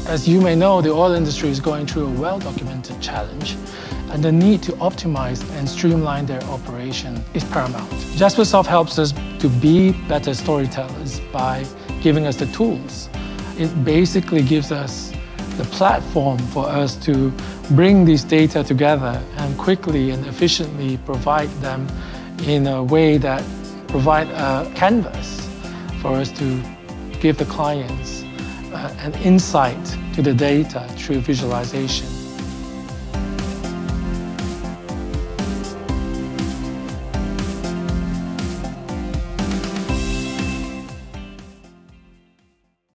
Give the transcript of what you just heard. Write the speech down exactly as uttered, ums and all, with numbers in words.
As you may know, the oil industry is going through a well-documented challenge, and the need to optimize and streamline their operation is paramount. Jaspersoft helps us to be better storytellers by giving us the tools. It basically gives us the platform for us to bring these data together and quickly and efficiently provide them in a way that provide a canvas for us to give the clients uh, an insight to the data through visualization.